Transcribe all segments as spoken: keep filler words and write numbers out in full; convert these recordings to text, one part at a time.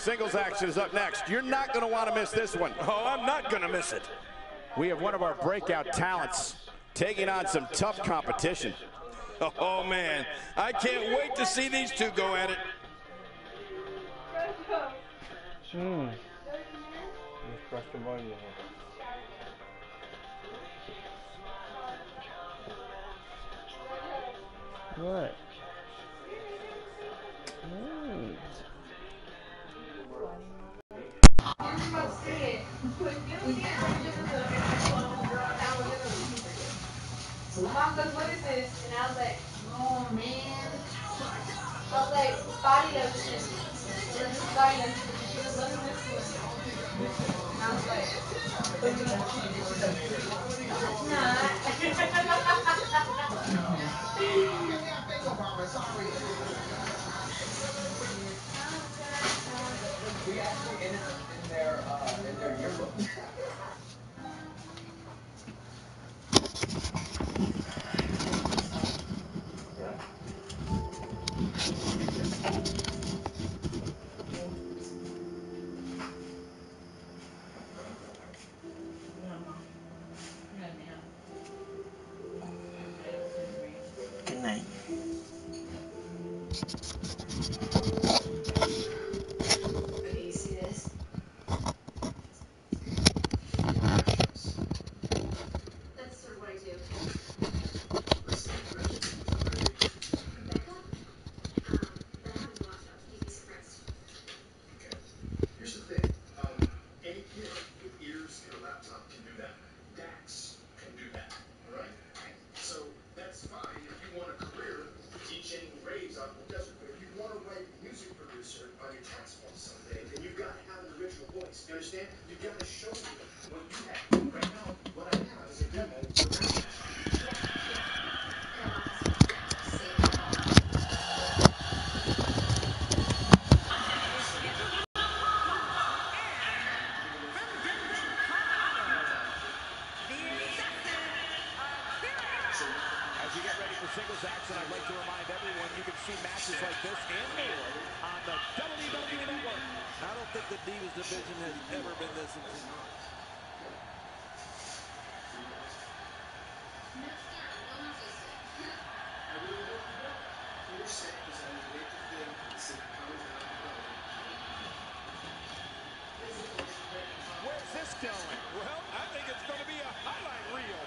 singles action is up next. You're not going to want to miss this one. Oh, I'm not going to miss it. We have one of our breakout talents taking on some tough competition. Oh, man. I can't wait to see these two go at it. Hmm. What? Mm. Mom goes, what is this? And I was like, oh man. I was like, body lotion. And then this body lotion. And she goes, look at this one. And I was like, We actually ended up in their, uh, in their yearbook. Good night. okay, you see this? That's sort of what I do. Rebecca? Um, that happens a lot, though. You'd be surprised. Okay. Here's the thing. Um, any kid with ears and a laptop can do that. Dax can do that. All right? So that's fine if you want a career teaching raves out in the desert. But if you want to write music producer on your tax form someday, then you've got to have an original voice. You understand? You've got to show me what you have. Right now, what I have is a demo for that. As you get ready for singles action, I'd like to remind everyone you can see matches like this and more on the W W E Network. I don't think the Divas division has ever been this intense. Where's this going? Well, I think it's going to be a highlight reel.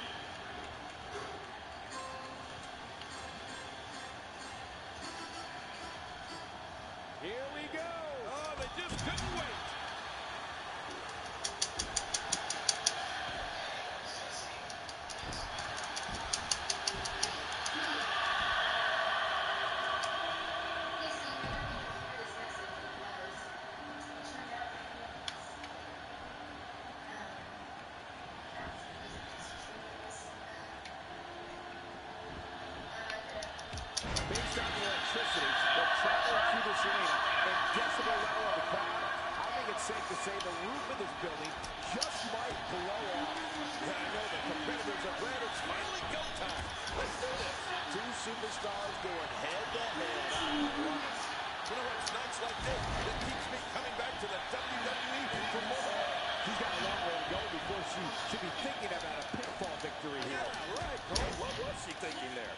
Here we go. Oh, they just couldn't wait. Based on the electricity that traveled through this arena and decibel level of the crowd, I think it's safe to say the roof of this building just might blow off. Yeah, I know the competitors are glad it's finally go time. Let's do this. Two superstars going head to head. You know what? It's nights like this that keeps me coming back to the W W E for more. She's got a long way to go before she should be thinking about a pinfall victory here. Yeah, right, Cole. What was she thinking there?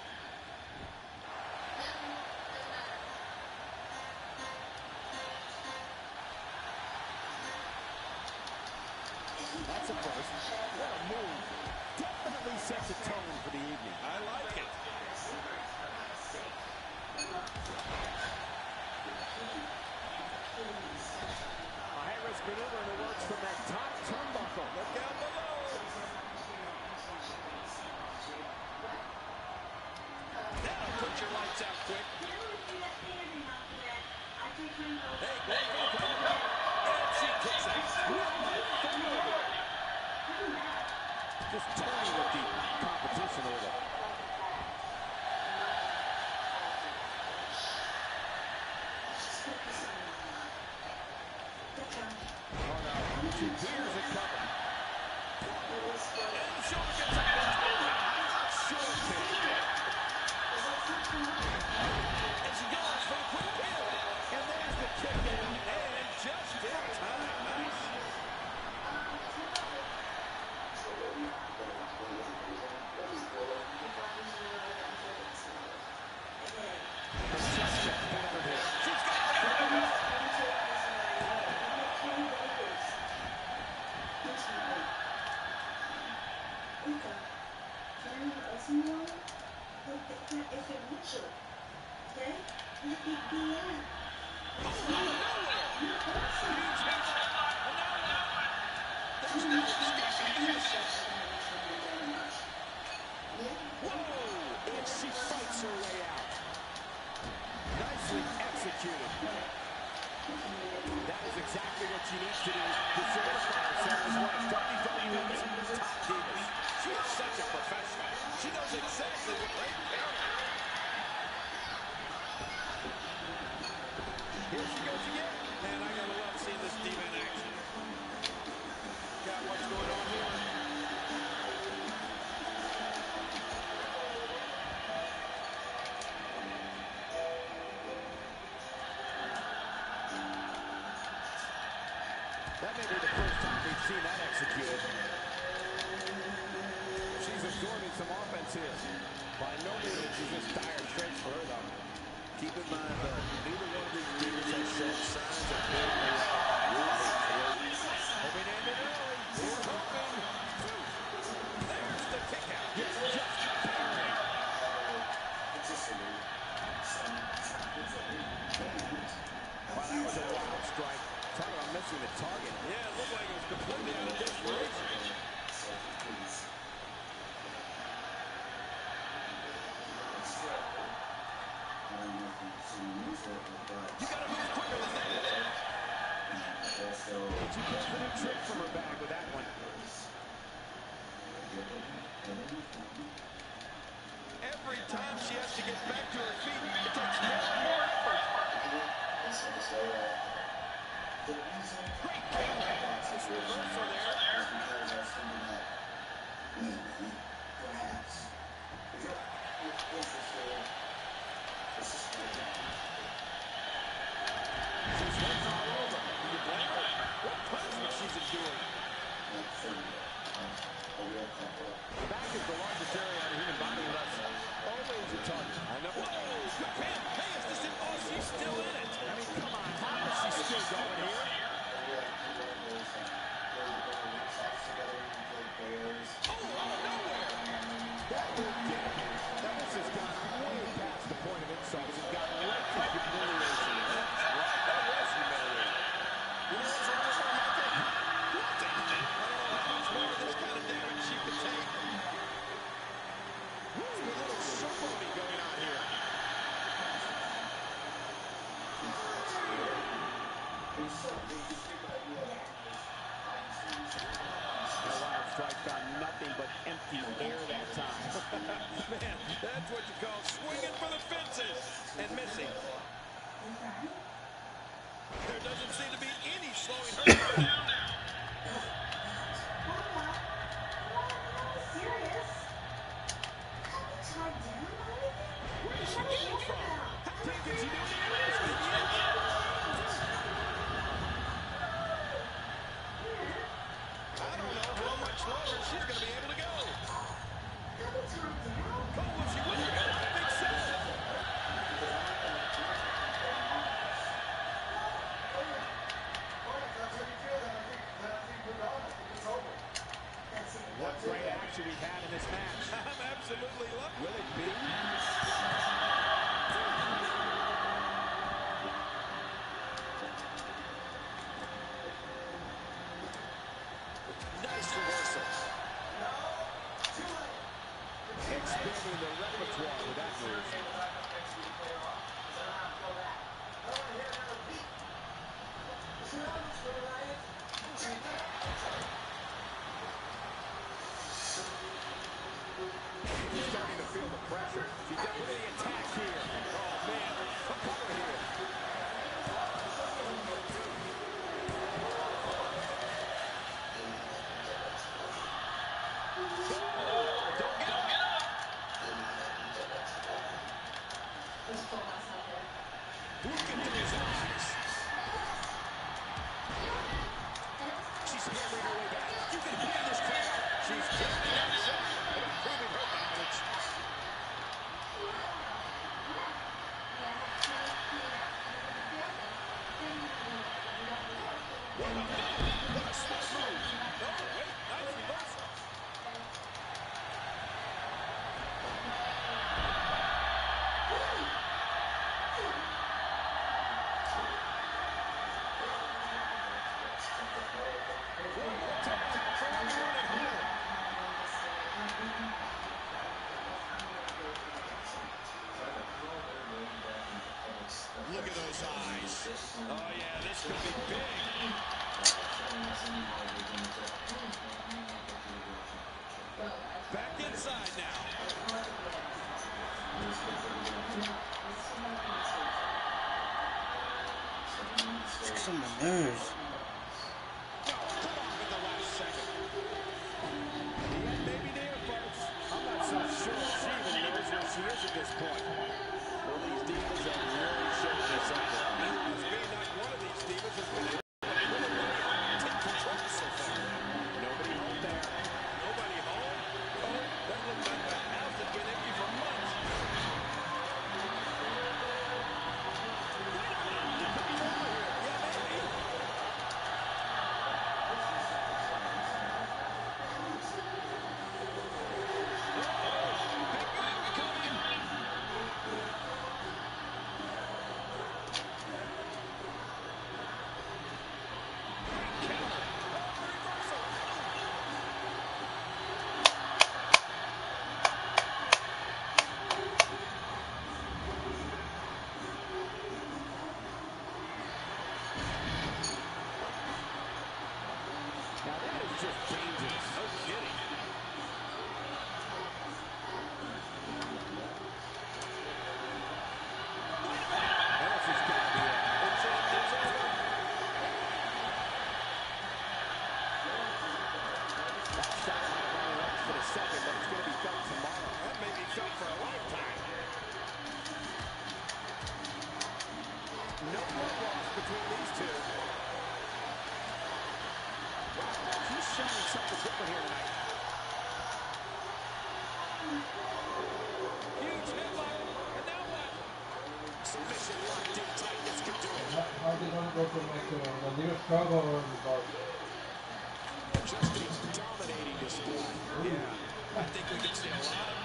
That's a first. What a move. Definitely sets a tone for the evening. I like it. A high-risk maneuver in the works from that top turnbuckle. Look out below. That'll put your lights out quick. Hey, go, go, go. And she kicks out. Just toying with the competition order. Oh no, two beers are coming. And the shoulder gets up. Sure thing. And she goes for the quick pin. And there's the kick in. And just She fights her way out. Nicely executed. That is exactly what she needs to do to solidify herself as one of W W E's top divas. She is such a professional. She knows exactly what right down. Here she goes again. Man, I gotta love seeing this diva in action. Got what's going on here. That may be the first time we've seen that executed. She's absorbing some offense here. By no means is this dire straits for her, though. Keep in mind, though, neither one of these divas has shown signs of building a Hoping to end it early. We're hoping. There's the kick out. Yes, just barely. Wow, that was a wild strike. Talk about missing the target. Yeah, it looked like it was completely out of desperation. You gotta move quicker than that. She pulls a new trick from her bag with that one. Every time she has to get back to her feet, it takes more and more effort. Great counter. This reversal there. She's hitting all over. Do you blame her? What punishment she's enduring? The back is the largest area on the human body, and that's always a target. I know. Whoa! Quick hand. Hey, is this it? Oh, she's still in it. I mean, come on. How is she still going here? Oh, out of nowhere. That move did it. Now, this has gone way past the point of insults and got right to humiliation. That was humiliating. You know what's wrong with her, Michael? Nothing. I don't know how much more of this kind of damage she could take. Who's a little ceremony going on here? That wild strike found nothing but empty air that time. Man, that's what you call swinging for the fences and missing. There doesn't seem to be any slowing her down now. Where is she getting from? How deep did she do this? I don't know how much longer she's going to be able to go. Oh, will she win? I don't think so. What great action we've had in this match. I'm absolutely loving it. Will it be? Nice reversal. Expanding the repertoire with that move. She's starting to feel the pressure. She's definitely the attack here. Oh, man. A cover here. Oh, don't get up. Look into his eyes. She's hammering her way back. You can hear this crowd. She's carrying that shot and improving her balance. What a move! What a smart move! Oh, wait, nice reversal. One more time for everyone at home. This could be big. Back inside now. It's on my nerves. Cut off at the last second. He had baby there, folks. I'm not so sure she even knows where she is at this point. Well, these Divas are really showing this up. It must be not one of these Divas has been able to take control so far. Nobody home there. Nobody home? Oh, that looked like the house had been empty for months. Now that is just dangerous. No kidding. And this is going to be it. It's in, it's over. That shot might have only last for the second, but it's going to be felt tomorrow. That may be felt for a lifetime. No blood loss between these two. Wow, she's showing something different here tonight. Huge headlock. And now what? Submission locked in tight. This could do it. How how they gonna go from like uh, a little struggle or the bar? Just a dominating display. Yeah. I think we can see a lot of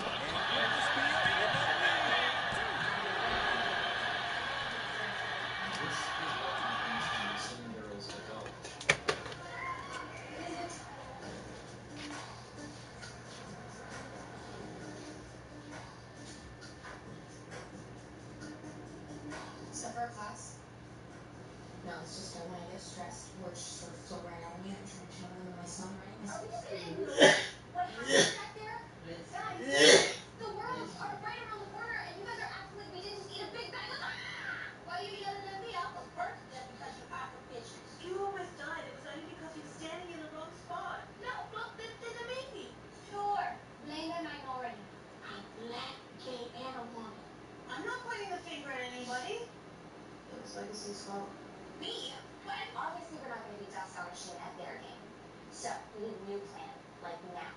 Except for class. No, it's just that when I get stressed, words just sort of flow right out of me. I'm trying to channel them in my songwriting. Are we just gonna ignore what happened back there? Guys, the worlds are right around the corner, and you guys are acting like we didn't just eat a big bag of. Why are you yelling at me? I was burnt then because you have the bitches. You almost died. It was only because you were standing in the wrong spot. No, look, this isn't me. Sure, blame the minority. I'm black, gay, and a woman. I'm not pointing the finger at anybody. It was Legacy's fault. Me? What? Obviously, we're not going to be docile and shit at their game. So, we need a new plan, like now.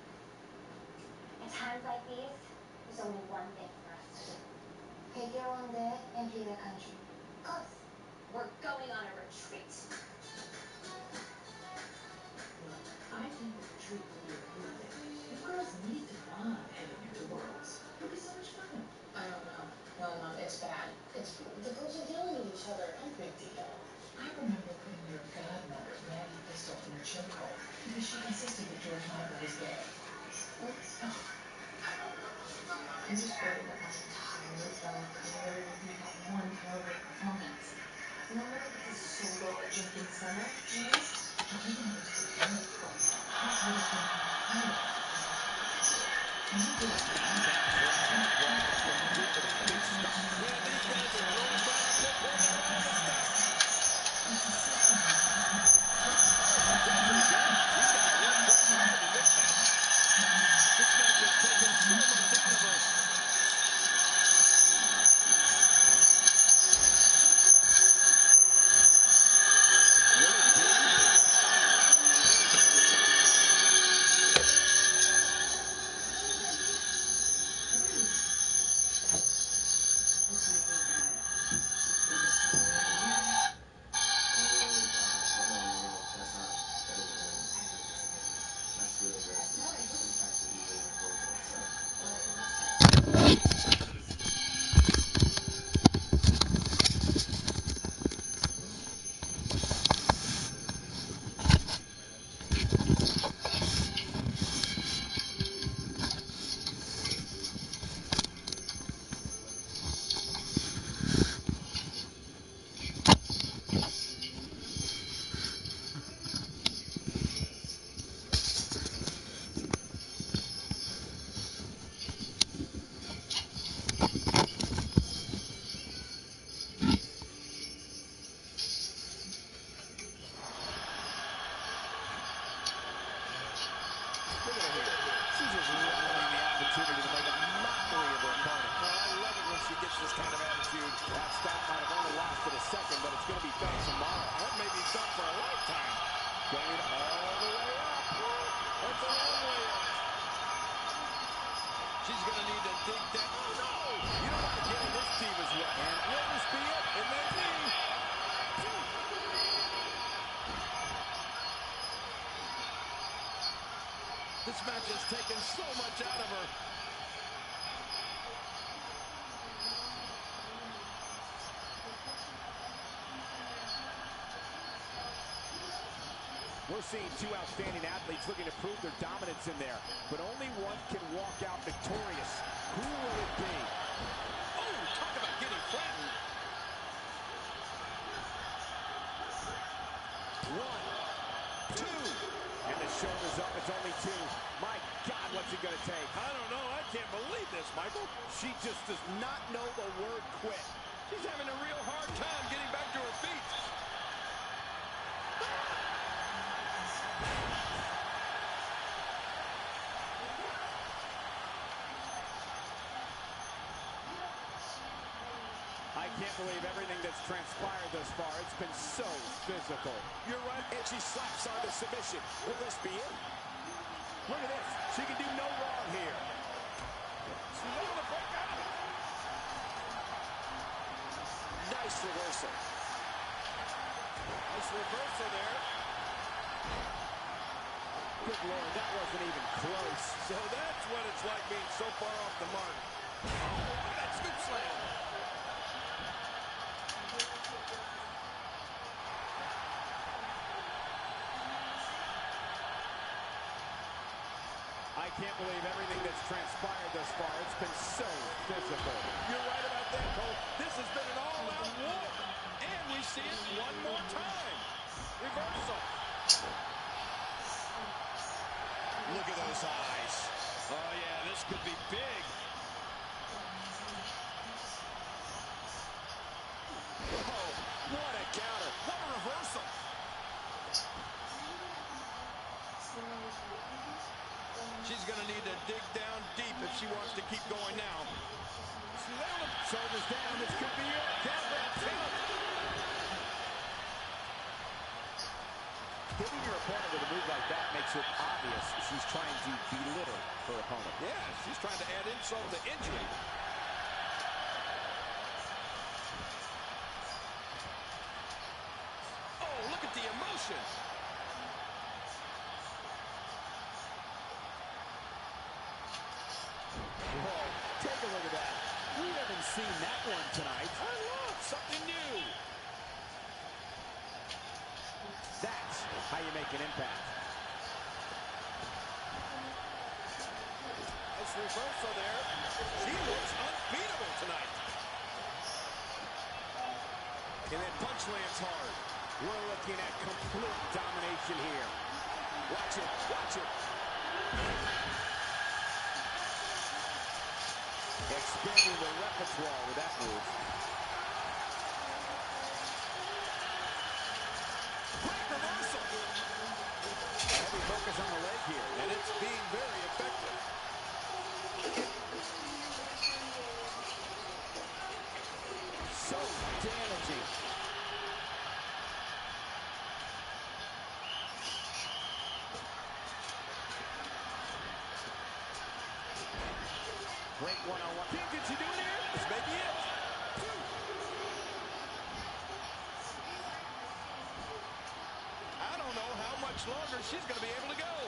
At times like these, there's only one thing for us to do. Pick your own day and be the country. Cause we're going on a retreat. I think the retreat will be a good thing. You girls need to bond heading into worlds. It'll be so much fun. I don't know. No, no, it's bad. It's the girls are yelling at each other. No big deal. I remember putting your godmother, Maggie Pistol, in a chokehold because she insisted that George Michael was gay. I'm just worried that my entire life career will be that one terrible performance. Remember the solo at Jenkins Center? Yes. But even if it's a good place, that's what it's going to be. And you did it. taking so much out of her. We're seeing two outstanding athletes looking to prove their dominance in there, but only one can walk out victorious. Who will it be? Oh, talk about getting flattened. One, two, and the shoulder's up. It's only two. My God, what's it gonna take? I don't know. I can't believe this, Michael. She just does not know the word quit. She's having a real hard time getting back to her feet. I can't believe everything that's transpired thus far. It's been so physical. You're right. And she slaps on the submission. Will this be it? Look at this. She can do no wrong here. She's able to break out. Nice reversal. Nice reversal there. Good Lord, that wasn't even close. So that's what it's like being so far off the mark. Oh, look at that scoop slam. I can't believe everything that's transpired thus far. It's been so physical. You're right about that, Cole. This has been an all-out war. And we see it one more time. Reversal. Look at those eyes. Oh, yeah, this could be big. Oh, what a counter. What a reversal. She's going to need to dig down deep if she wants to keep going now. Shoulders down. This could be it. Cowbell count. Hitting your opponent with a move like that makes it obvious she's trying to belittle her opponent. Yeah, she's trying to add insult to injury. Oh, look at the emotion. Whoa, take a look at that. We haven't seen that one tonight. I love something new. That's how you make an impact. Nice reversal there. She looks unbeatable tonight. And that punch lands hard. We're looking at complete domination here. Watch it, watch it. Expanding the repertoire with that move. Great reversal. Heavy focus on the leg here. And it's being very effective. So damaging. Great one-on-one. King, did she do it here? This may be it. Two. I don't know how much longer she's going to be able to go.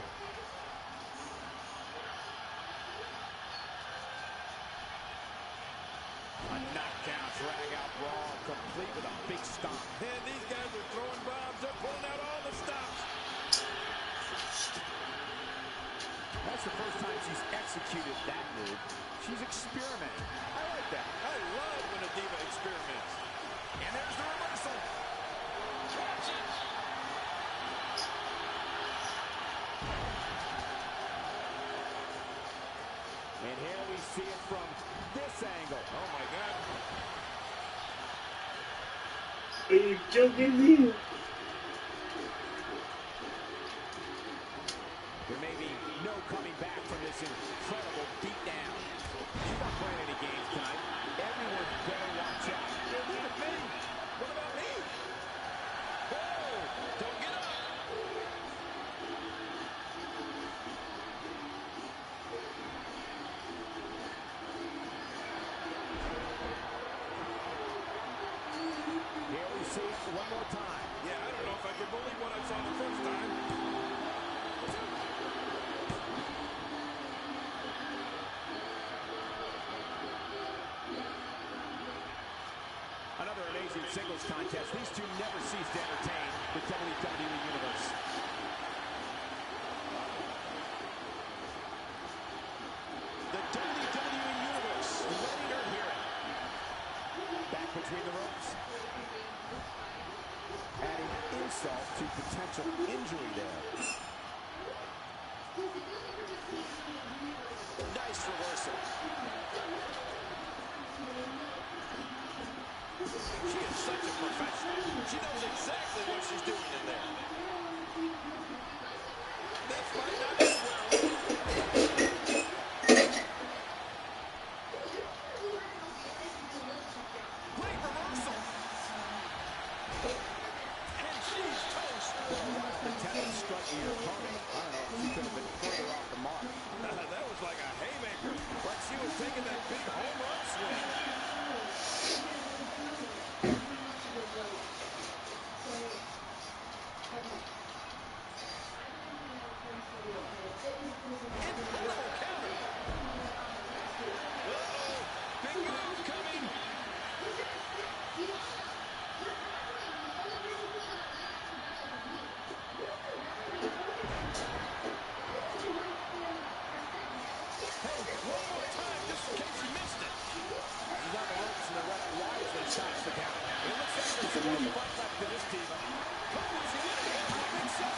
A knockdown, drag-out brawl, complete with a big stomp. And these guys are throwing bombs. They're pulling out all the stops. That's the first time she's executed that move. She's experimenting. I like that. I love when a diva experiments. And there's the reversal. Watch it. And here we see it from this angle. Oh, my God. Are you joking me? There may be no coming back from this incredible beatdown. She's not playing any games tonight. Everyone better watch out. Look at me. What about me? Whoa. Don't get up. Here we see it one more time. Yeah, singles contest, these two never cease to entertain the W W E Universe. The W W E Universe letting her hear it. Back between the ropes. Adding insult to potential injury there. Nice reversal. She is such a professional. She knows exactly what she's doing in there. This might not be well. Great reversal. And she's toast. Well, what a pretended strut to your opponent. I don't know if she could have been further off the mark. That was like a haymaker. Like she was taking that big home run swing. Incredible counter. Uh-oh. Big move coming. Hey, one more time, just in case you missed it. She's on the ropes and the ref wisely stops the count. It looks like there's some more fight left to this team. Oh, is he in it? I think so.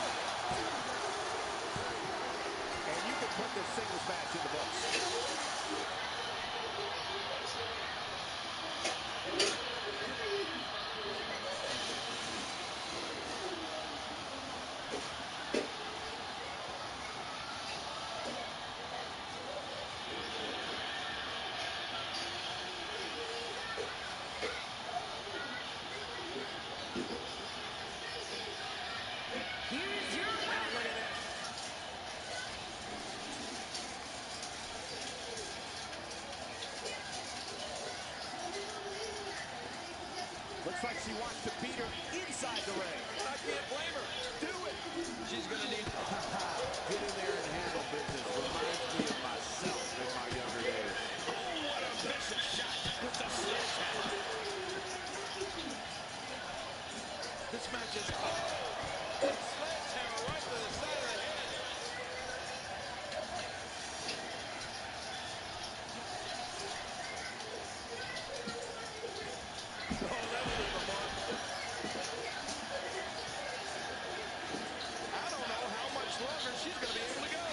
And you can put this singles match in the books. Here's your winner. Look at this. Looks like she wants to beat her inside the ring. I can't blame her. Do it. She's going to need... Get in there and handle business. Reminds me of myself in my younger days. Oh, what a vicious shot with the sledgehammer. This match is... Oh, sledgehammer right to the side of the head. Oh, that'll leave a mark. I don't know how much longer she's going to be able to go.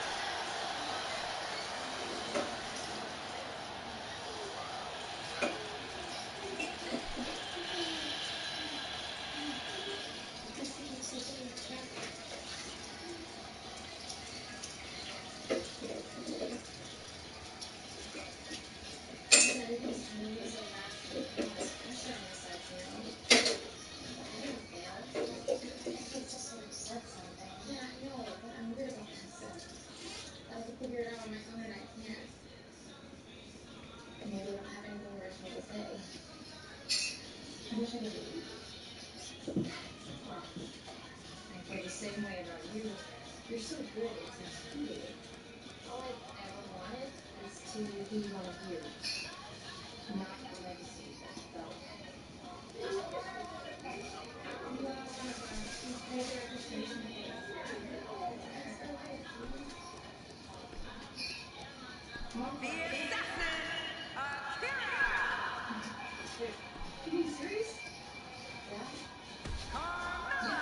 Figure it out on my own and I can't. Maybe I don't have anything original to say. I wish I could. Well, I feel the same way about you. You're so good at intimidating. All I've ever wanted is to be one of you. Not a legacy, though. The assassin, Akira! Wait, are you serious? Yeah? Carmella!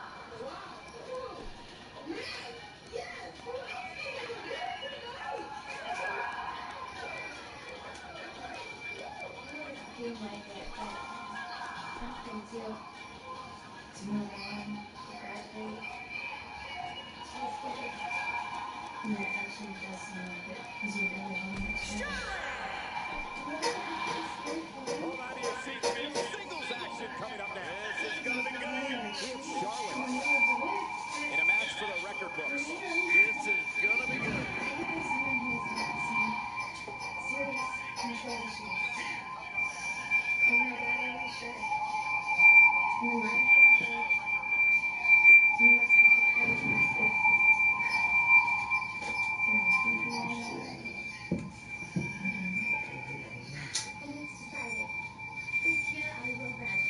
Feel like it, but that's pretty too. To move on, to graduate. It's so scary. And it actually does seem like it, because you're really home next year. Hold on to your seats, Vince. Singles action coming up now. This is going to be good. It's Charlotte in a match for the record books. This is going to be good. Serious mental issues. And my dad always said, no matter how big, you must have the courage to stay. And I'm thinking all that way. And it's decided. This year I will graduate.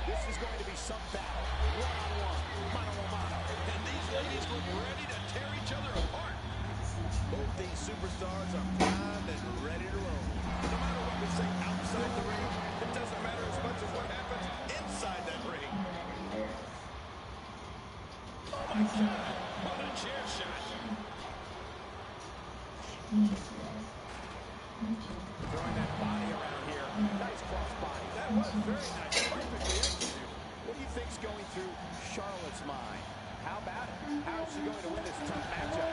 This is going to be some battle. One-on-one, mano-a-mano. And these ladies look ready to tear each other apart. Both these superstars are primed and ready to roll. No matter what we say outside the ring, it doesn't matter as much as what happens inside that ring. Oh my God, what a chair shot. Throwing that body around here. Nice cross body. That was very nice. Perfectly executed. What do you think's going through Charlotte's mind? How about it? How is she going to win this tough matchup?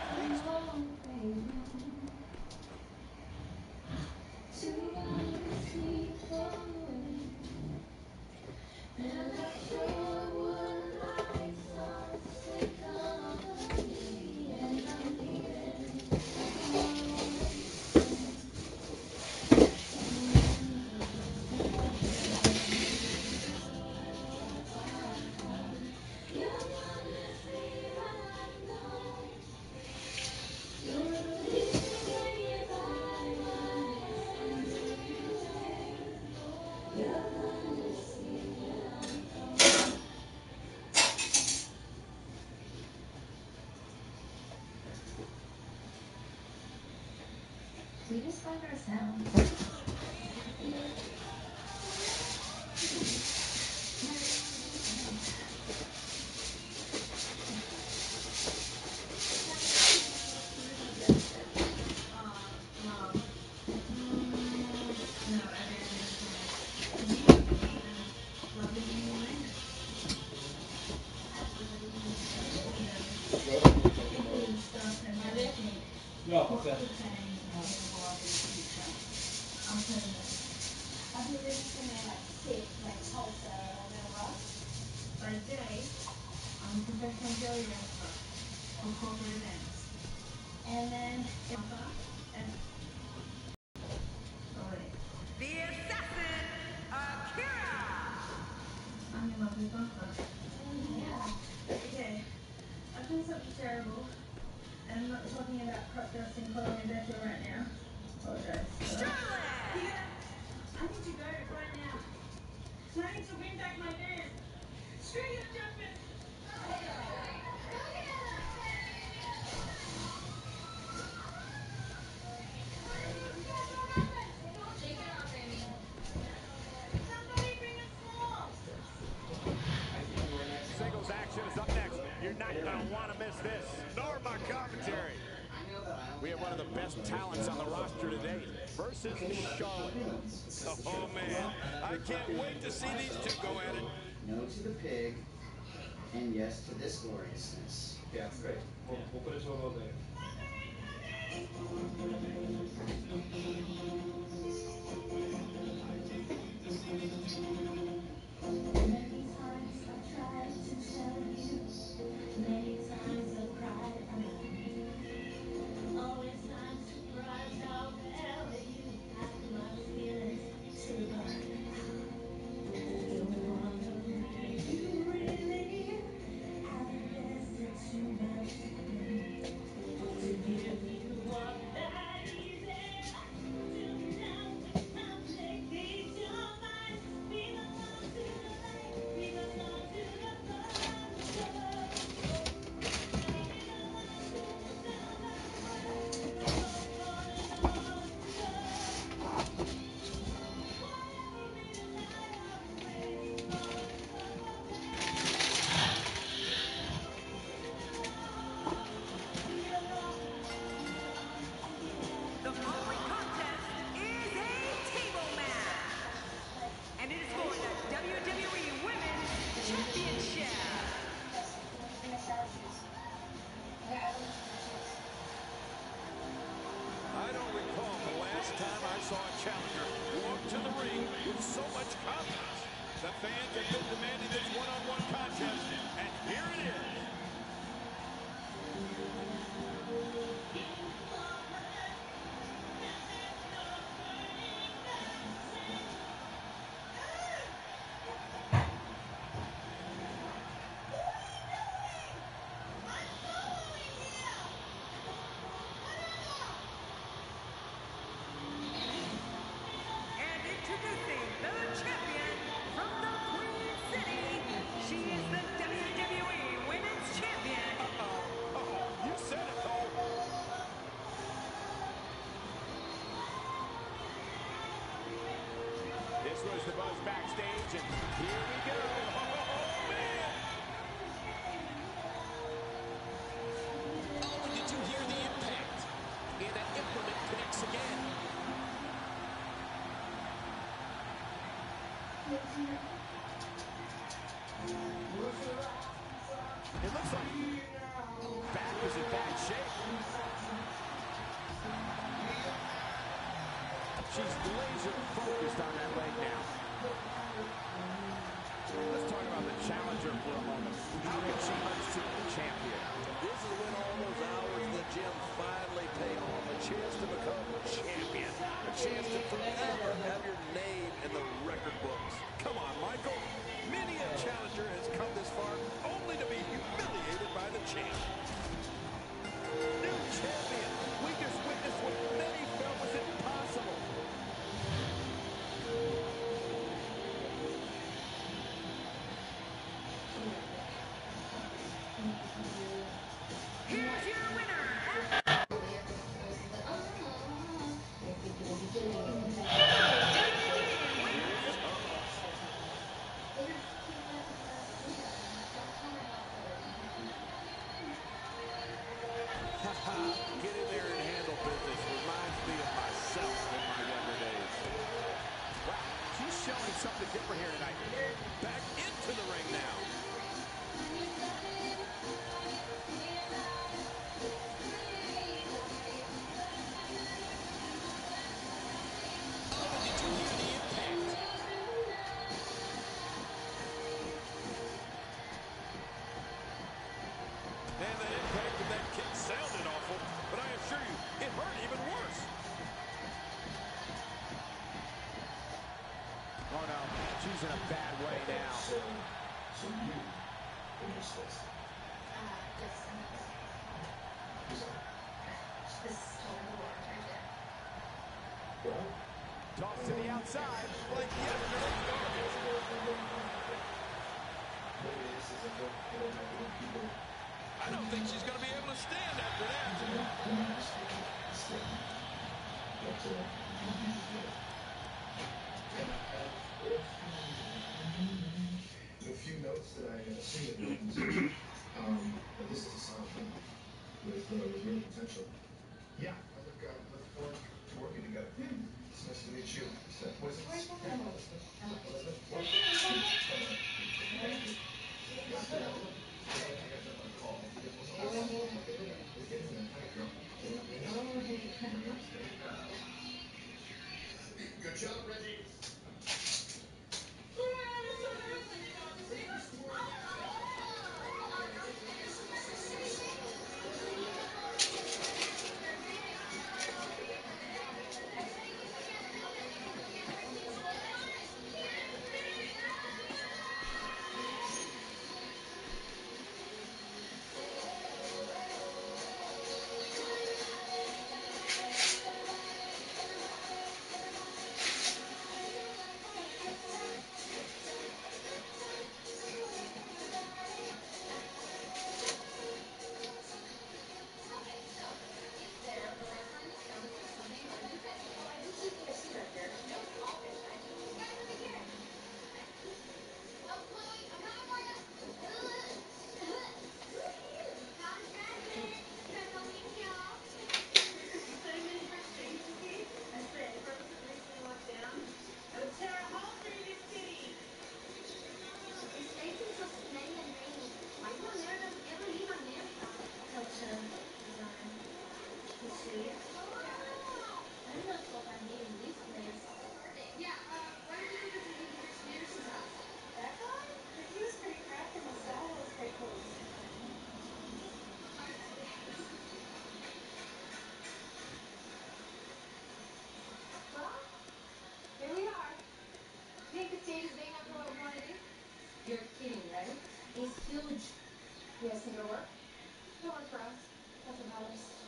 We just find ourselves. No, okay. I've been registering at like six, like wholesale or whatever. By day, I'm a professional jelly wrestler for corporate events. And then, and oh wait, The assassin, Akira. I'm in love with Bunker. Yeah. Okay, I've done something terrible. And I'm not talking about crop dusting Colin Becca right now. Apologize. Charlotte. Yeah. I need to go right now. So I need to win back my man. Screw your judgment. Somebody bring a small. Singles action is up next. You're not going to want to miss this. Nor my commentary. We have one of the best talents on the roster today versus Charlotte. Oh man, I can't wait to see these two go at it. No to the pig, and yes to this gloriousness. Yeah, great. We'll, we'll put it to a vote later. Many times I've tried to tell you. Many times I've cried around you. Always I'm surprised how well you have my feelings to burn. You wonder if you really have invested too much in me. To give you up that easy. Till now, I'm taking your mind. We belong to the light. We belong to the The following contest is a table match. And it is for the W W E Women's Championship. I don't recall the last time I saw a challenger walk to the ring with so much confidence. The fans have been demanding this one-on-one contest, and here it is. And introducing the champion from the Queen City It looks like back is in bad shape. She's laser focused on that leg now. Let's talk about the challenger for a moment. How can she unseat the champion? This is when all those hours in the gym finally pay off. A chance to become champion. A chance to forever have your name in the record books. Come on, Michael. Many a challenger has come this far only to be humiliated by the champ. New champion. We just witnessed what many felt was impossible. Here's your winner. Get in there and handle business. Reminds me of myself in my younger days. Wow, she's showing something different here tonight. Back into the ring now. Oh, did you hear the impact? And the impact of that kick sounded awful, but I assure you, it hurt even worse. Oh no, she's in a bad way now. So, so you finish this. Uh, just a minute. Who's that? This is totally the one right there. Well, Toss to the outside. Like yesterday's garbage. maybe this is a book that I know that people I don't think she's going to be able to stand after that. Still, but, uh, a few notes that I uh, see that happens. Um, but this is a solid thing with, uh, with real potential. Yeah, I look, uh, look forward to working together. It's nice to meet you. Steph, what is it? Elizabeth? Elizabeth? What? Yeah, I got that on call. We're getting there. Hi, girl. Good job, Reggie. You're kidding, right? It's huge. You guys think it'll work? It'll work for us. That's what matters.